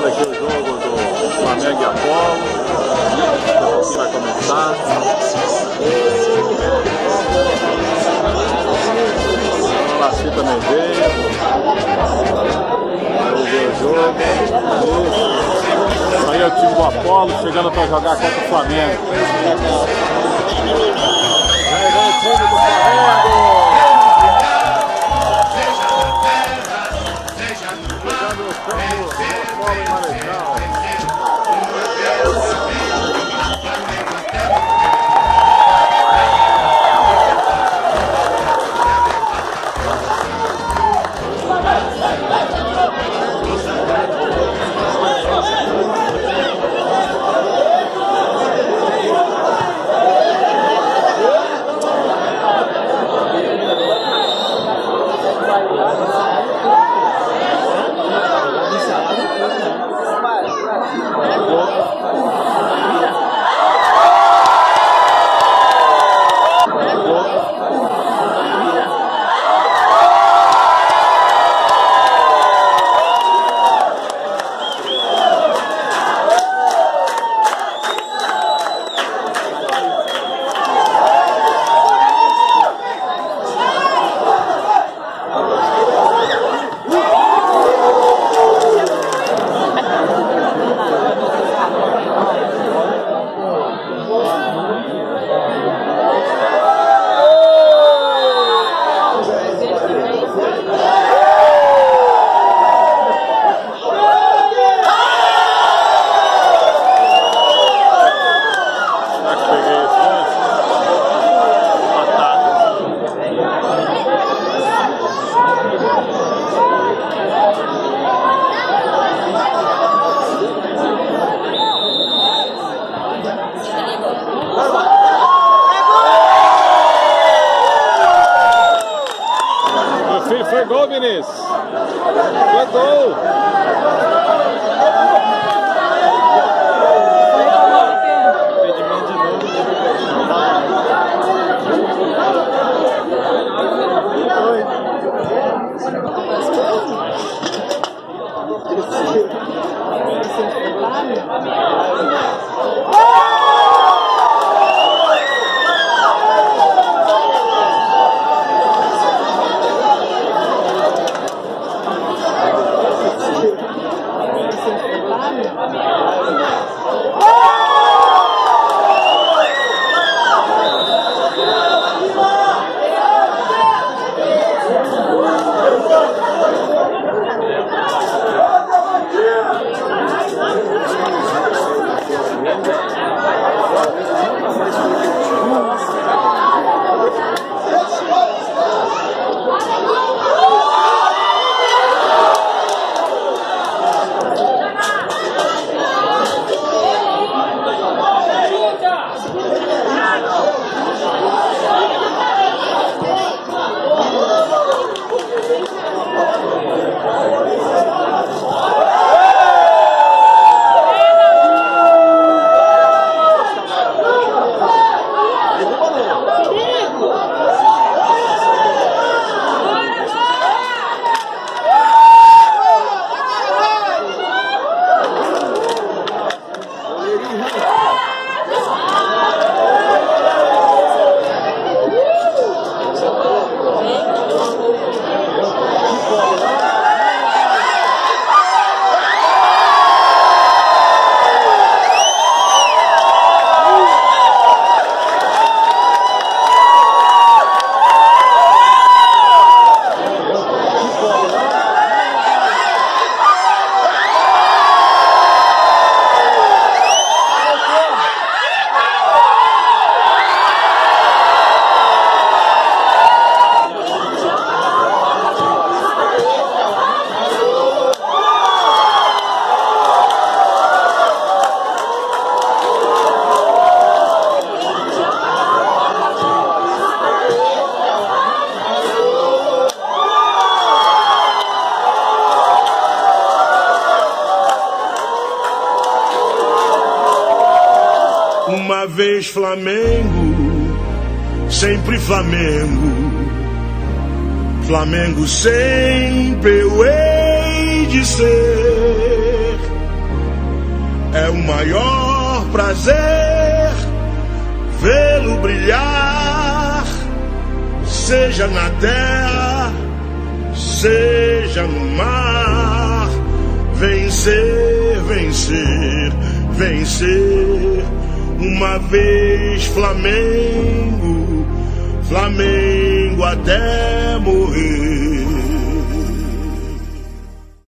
Começando aqui o jogo do Flamengo e Apolo. Daqui a pouquinho vai começar. O Laci também veio. Vamos ver o jogo. Isso aí é o time do Apolo chegando para jogar contra o Flamengo. Aí vem o time do Flamengo. Foi gol, Vinícius! Foi gol! Uma vez Flamengo, sempre Flamengo. Flamengo sempre eu hei de ser. é o maior prazer vê-lo brilhar, seja na terra, seja no mar. Vencer, vencer, vencer. Uma vez Flamengo, Flamengo até morrer.